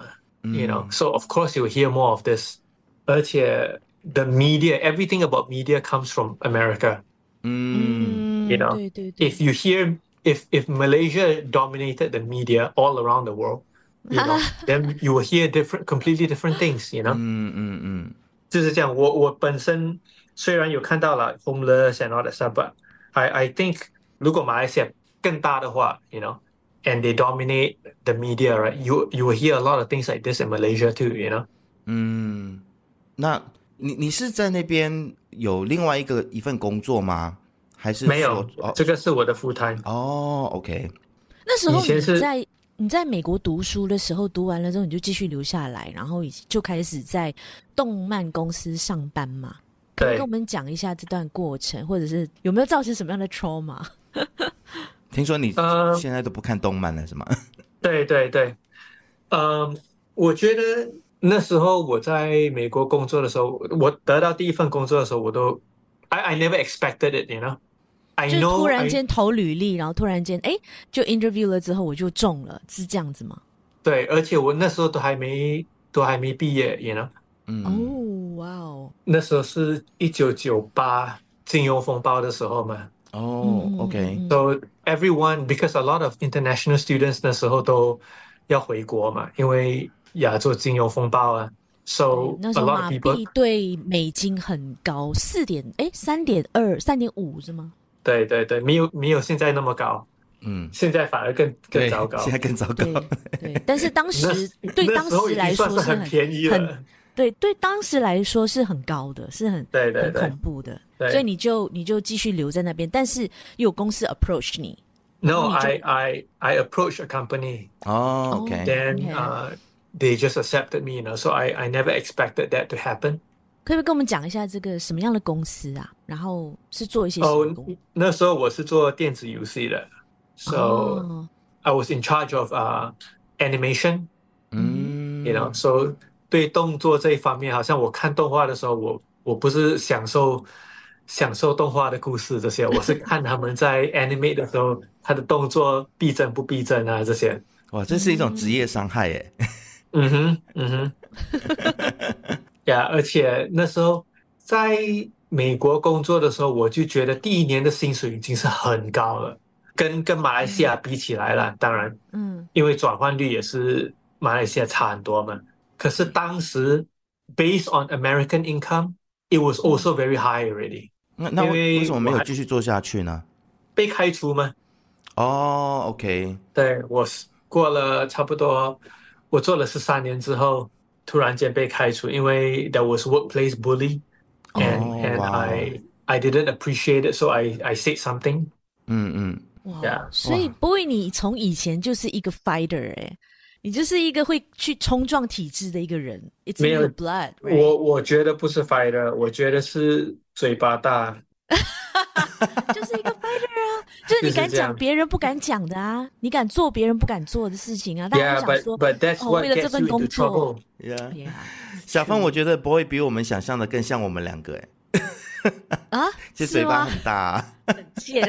you know. So of course you'll hear more of this. 而且 the media, everything about media comes from America. 嗯 You know, 对对对 if you hear if if Malaysia dominated the media all around the world, you know, then you will hear different, completely different things. You know, 嗯嗯嗯就是这样。我我本身虽然有看到了 homeless and all that stuff, but I I think 如果马来西亚更大的话，you know, and they dominate the media, right? You you will hear a lot of things like this in Malaysia too, you know. 嗯，那你你是在那边有另外一个一份工作吗？还是没说有， 哦这个是我的 full time。 哦，OK， 以那时候你前是在你在美国读书的时候，读完了之后你就继续留下来，然后就开始在动漫公司上班嘛？可不可以对跟我们讲一下这段过程，或者是有没有造成什么样的 trauma？ 听说你呃现在都不看动漫了是吗？ 对对对，嗯，我觉得那时候我在美国工作的时候，我得到第一份工作的时候，我都 I I never expected it, you know. I 就是突 know 然 I 间投履历，然后突然间哎就 interview 了之后我就中了，是这样子吗？ 对，而且我那时候都还没都还没毕业，you know. 嗯哦，哇哦， 那时候是一九九八金融风暴的时候嘛。 哦，OK， 嗯 So everyone, because a lot of international students 那时候都要回国嘛，因为亚洲金融风暴啊。 对， So 那时 a 候 lot of 马 people 币对美金很高，四点哎三点二三点五是吗？ 对对对，没有没有现在那么高， 嗯， 现在反而更更对糟，糕。 现在更糟糕。 对对，但是当那时对当那时候已时来经算是很说是很便宜很了。 对对，当时来说是很高的，是很很对对对恐怖的， 对所以你就你就继续留在那边，但是又有公司 approach 你，然后 No, 你就 I I I approached a company, 哦，OK， then OK uh they just accepted me, you know. So I I never expected that to happen. 可不可以跟我们讲一下这个什么样的公司啊？然后是做一些什哦么工？ 那时候我是做电子游戏的，so 哦， I was in charge of uh animation, 嗯 you know. So 对动作这一方面，好像我看动画的时候，我我不是享受享受动画的故事这些，我是看他们在 animate 的时候，他的动作逼真不逼真啊这些。 哇，这是一种职业伤害耶。 嗯哼，嗯哼，呀，而且那时候在美国工作的时候，我就觉得第一年的薪水已经是很高了，跟跟马来西亚比起来了，当然， 嗯， 因为转换率也是马来西亚差很多嘛。可是当时 based on American income, it was also very high already. 那那因为为什么没有我还继续做下去呢？ 被开除吗？ 哦，OK， 对，我是过了差不多，我做了十三年之后，突然间被开除，因为 there was workplace bully, 哦 and and 哇 I I didn't appreciate it, so I I said something. 嗯嗯， 哇 Yeah 所以哇 boy 你从以前就是一个 fighter 哎、你就是一个会去冲撞体制的一个人，It's 没 in 有 your blood，right？ 我我觉得不是 fighter，我觉得是嘴巴大。 就是一个 fighter 啊，就是你敢就是这样讲别人不敢讲的啊，你敢做别人不敢做的事情啊，大家 Yeah, 都想 but 说 but that's 哦， what 为了这 gets 份 you 工 into 作 trouble. Yeah， ，Yeah， 小芳，我觉得 boy 比我们想象的更像我们两个，哎， 啊， 其实嘴巴是吗很大啊。 贱。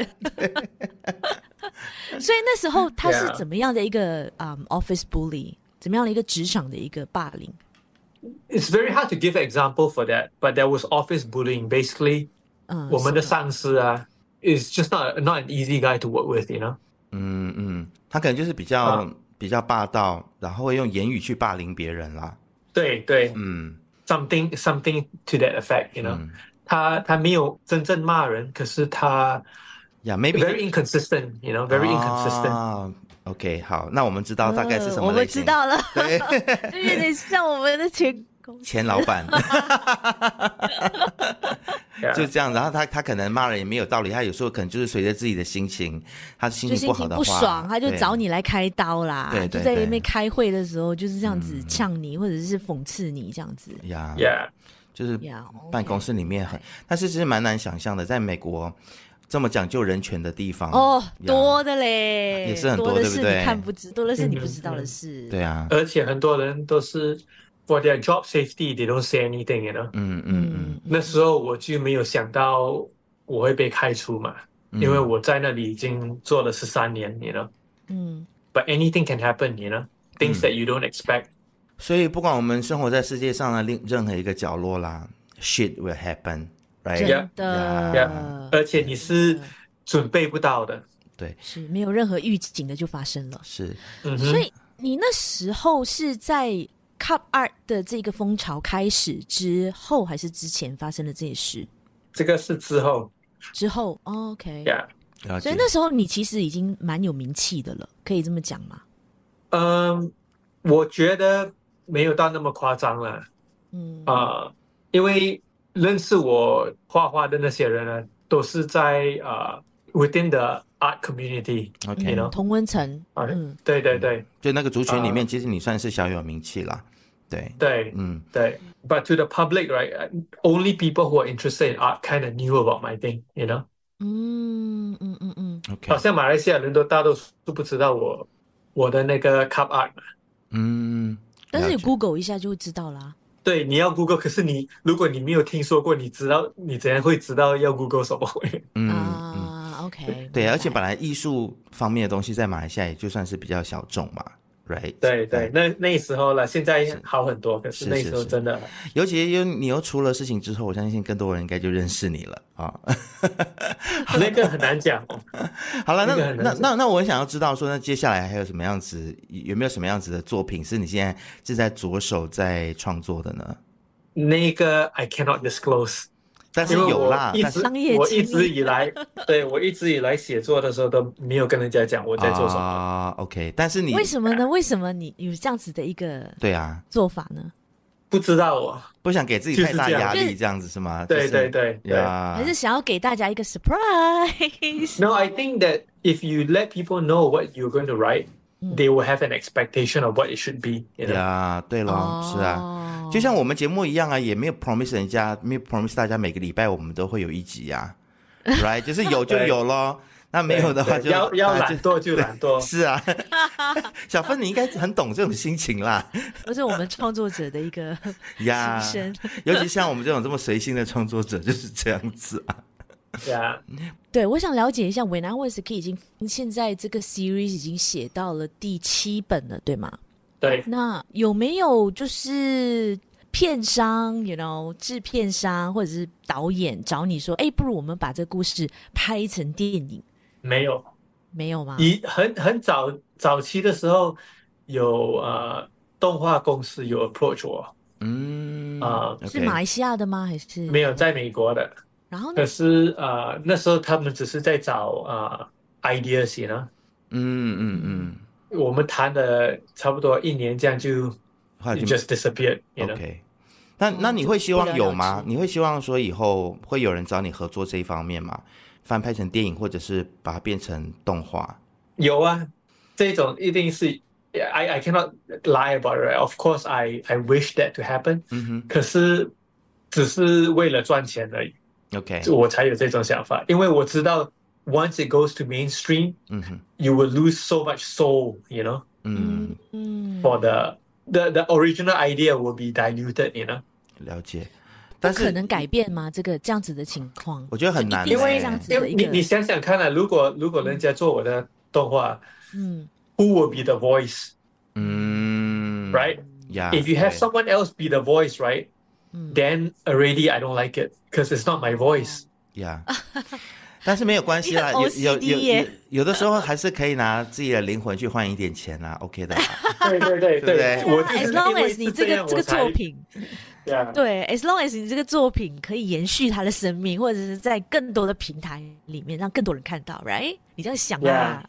所以那时候他是 Yeah 怎么样的一个嗯、um, office bully，怎么样的一个职场的一个霸凌？ It's very hard to give an example for that, but there was office bullying. Basically, 嗯， 我们的是上司啊 is just not not an easy guy to work with, you know. 嗯嗯，他可能就是比较、 啊比较霸道，然后会用言语去霸凌别人啦。 对对嗯 ，something something to that effect, you know. 嗯他他没有真正骂人，可是他 ，Yeah，maybe very inconsistent, you know, very inconsistent. 啊 OK，好，那我们知道大概是什呃我们么类型。 知道了， 对， 就有点像我们的前公司。 前老板 Yeah. 就这样，然后他他可能骂人也没有道理，他有时候可能就是随着自己的心情，他心就心情不好的话， 情不爽，他就对找你来开刀啦。 对对就在那对边开会的时候就是这样子呛你，或者是讽刺你这样子。 呀 Yeah. 就是呀办公室里面很，但是其实蛮难想象的，在美国这么讲究人权的地方哦， 呀多的嘞， 也是很多多的是对不对你看不知，多的是你不知道的事。 对啊， 而且很多人都是 for their job safety, they don't say anything, you know. 嗯嗯嗯那时候我就没有想到我会被开除嘛，因为我在那里已经做了十三年，you know. 嗯， But anything can happen, you know. Things that you don't expect. 所以不管我们生活在世界上的另任何一个角落啦 ，shit will happen， right？ 真的 yeah, yeah, 而且你是准备不到的， 对， 是没有任何预警的就发生了。 是， 嗯、 所以你那时候是在 Cup Art 的这个风潮开始之后，还是之前发生的这些事？ 这个是之后。 之后、哦、，OK， yeah. 所以那时候你其实已经蛮有名气的了，可以这么讲吗？ 嗯，我觉得没有到那么夸张了。 嗯啊、呃，因为认识我画画的那些人呢，都是在啊、呃、within the art community，OK，、 okay. 嗯、同温层。 啊， 嗯， 对对对， 就那个族群里面， 呃、 其实你算是小有名气啦。对对， 嗯， 对。But to the public, right? Only people who are interested in art kind of knew about my thing, you know? 嗯嗯嗯嗯 ，OK， 好像马来西亚人都大多数不知道我我的那个 Cup Art。 嗯， 但是你 Google 一下就会知道啦。 对，你要 Google， 可是你如果你没有听说过，你知道你怎样会知道要 Google 什么？ 嗯啊、嗯、，OK， 对，而且本来艺术方面的东西在马来西亚也就算是比较小众嘛。Right， 对对，那那时候了，现在好很多，可是那时候真的， 尤其又你又出了事情之后，我相信更多人应该就认识你了啊。 那个很难讲哦。 好了，那那那那那我很想要知道说，那接下来还有什么样子，有没有什么样子的作品是你现在是在着手在创作的呢？ 那个 I cannot disclose。 但是有啦， 一直我一直以来，对我一直以来写作的时候都没有跟人家讲我在做什么。 啊、uh, ，OK， 但是你为什么呢？为什么你有这样子的一个对啊做法呢？ 不知道哦， 不想给自己太大压力，这样子是吗？ 对对对对， 还是想要给大家一个 surprise？ No, I think that if you let people know what you're going to write, they will have an expectation of what it should be. 呀，对咯，是啊，就像我们节目一样啊，也没有 promise 人家，没有 promise 大家每个礼拜我们都会有一集啊 ，right？ 就是有就有咯。那没有的话就要要懒惰就懒惰。 是啊，小芬你应该很懂这种心情啦。 这是我们创作者的一个呀， 心声， 尤其像我们这种这么随性的创作者就是这样子啊。 Yeah. 对，我想了解一下 When I Was a Kid 已经现在这个 series 已经写到了第七本了，对吗？ 对。 那有没有就是片商 you know 制片商或者是导演找你说，哎，不如我们把这个故事拍成电影？ 没有， 没有吗？ 以很很早早期的时候有呃动画公司有 approach 我， 嗯啊、 呃，是马来西亚的吗？还是没有在美国的？ 然后呢？ 可是呃那时候他们只是在找啊、呃、ideas 呢。 嗯嗯嗯。 我们谈了差不多一年，这样就 just disappeared。 OK， 那那你会希望有吗？你会希望说以后会有人找你合作这一方面吗？翻拍成电影，或者是把它变成动画？ 有啊，这种一定是 I I cannot lie about it. Of course, I I wish that to happen. 嗯哼， 可是只是为了赚钱而已。 OK， 我才有这种想法，因为我知道 once it goes to mainstream, 嗯哼 you will lose so much soul, you know. 嗯嗯 For the the the original idea will be diluted, you know. 了解。但是可能改变吗？这个这样子的情况， 我觉得很难， 因为这样子因的一个为你你想想看啊，如果如果人家做我的动画， 嗯 ，Who will be the voice? 嗯 Right? Yeah, If you have 对 someone else be the voice, right? 嗯 Then already I don't like it because it's not my voice. Yeah，但是没有关系啦，有有 O C D 有有耶有的时候还是可以拿自己的灵魂去换一点钱啦，OK 的啦。 对对对对不对我就是 as long 因为 as 你是这个这个样我才作品， Yeah. 对 ，as long as 你这个作品可以延续它的生命，或者是在更多的平台里面让更多人看到 ，right？ 你这样想啊。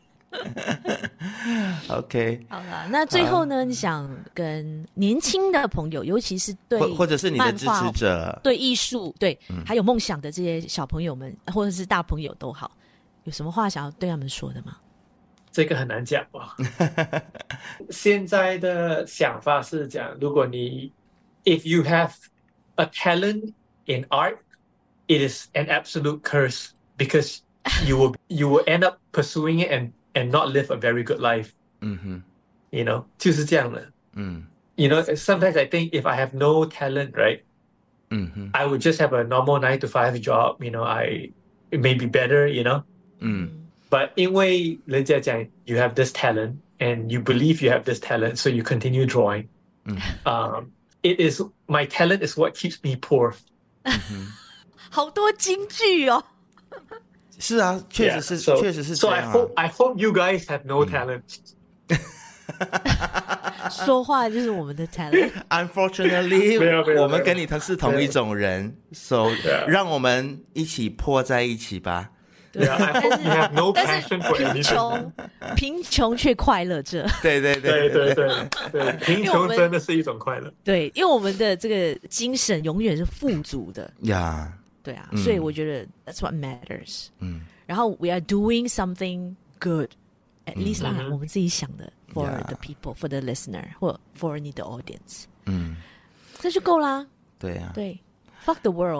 OK， 好了，那最后呢，你想跟年轻的朋友，尤其是对或或者是你的支持者， 对艺术、对、 嗯、 还有梦想的这些小朋友们，或者是大朋友都好，有什么话想要对他们说的吗？ 这个很难讲哦。现在的想法是讲，如果你 if you have a talent in art, it is an absolute curse because you will you will end up pursuing it and and not live a very good life. 嗯哼 You know, 就是这样的。 嗯 You know, sometimes I think if I have no talent, right, 嗯哼 I would just have a normal nine to five job. You know, I it may be better. You know, 嗯 but 因为人家讲 you have this talent and you believe you have this talent, so you continue drawing. 嗯呃、，It is my talent is what keeps me poor。 好多金句哦。 是啊，确实是， yeah, so, 确实是 so 这样、啊。 So I hope I hope you guys have no talent、嗯。 说话就是我们的 talent。 Unfortunately， 我们跟你是同一种人 ，so、yeah. 让我们一起破在一起吧。 Yeah, I hope you have no passion for anything. 贫穷，贫穷却快乐着。 对对对对对对对，贫穷真的是一种快乐。 对，因为我们的这个精神永远是富足的。 呀、yeah, 对啊、嗯，所以我觉得 that's what matters。嗯，然后 we are doing something good, at least 啦、嗯，我们自己想的 for yeah. the people, for the listener, 或 for 你的 audience。 嗯， 这就够啦。 对啊， 对 ，fuck the world 。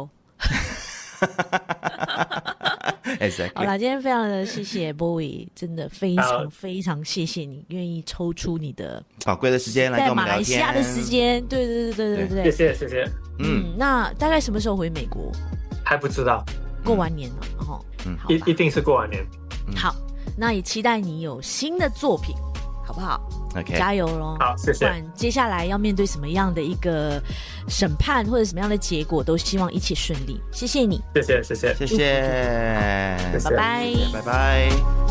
Exactly. 好啦，今天非常的谢谢 Bowie， 真的非常非常谢谢你愿意抽出你的宝贵的时间来跟我们聊天， 在马来西亚的时间，对对对对对对， 谢谢谢谢。 嗯，那大概什么时候回美国？ 还不知道， 过完年了，然后嗯，一一定是过完年。 嗯、好，那也期待你有新的作品，好不好 ？OK， 加油咯！ 好，谢谢。 不然接下来要面对什么样的一个审判或者什么样的结果，都希望一切顺利。谢谢你， 谢谢谢谢谢谢， 拜拜， 拜拜。